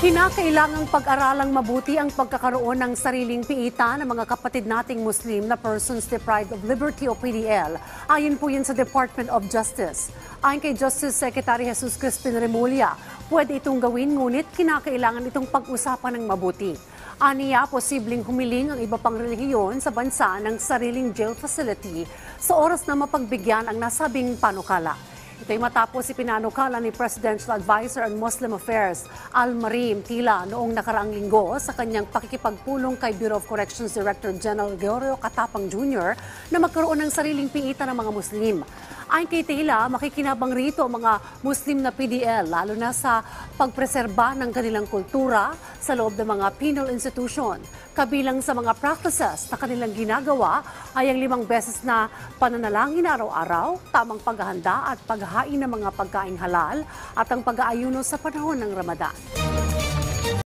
Kinakailangang pag-aralang mabuti ang pagkakaroon ng sariling piita ng mga kapatid nating Muslim na persons deprived of liberty o PDL. Ayon po yun sa Department of Justice. Ayon kay Justice Secretary Jesus Crispin Remulla, pwede itong gawin ngunit kinakailangan itong pag-usapan ng mabuti. Aniya, posibleng humiling ang iba pang relihiyon sa bansa ng sariling jail facility sa oras na mapagbigyan ang nasabing panukala. Ito'y matapos ipinanukala ni Presidential Advisor on Muslim Affairs Al-Marim Tila noong nakaraang linggo sa kanyang pakikipagpulong kay Bureau of Corrections Director General Gregorio Catapang Jr. na magkaroon ng sariling piita ng mga Muslim. Ayon kay Tila, makikinabang rito ang mga Muslim na PDL lalo na sa pagpreserba ng kanilang kultura sa loob ng mga penal institution. Kabilang sa mga practices na kanilang ginagawa ay ang 5 beses na pananalangin araw-araw, tamang paghahanda at paghahain ng mga pagkain halal at ang pag-aayuno sa panahon ng Ramadan.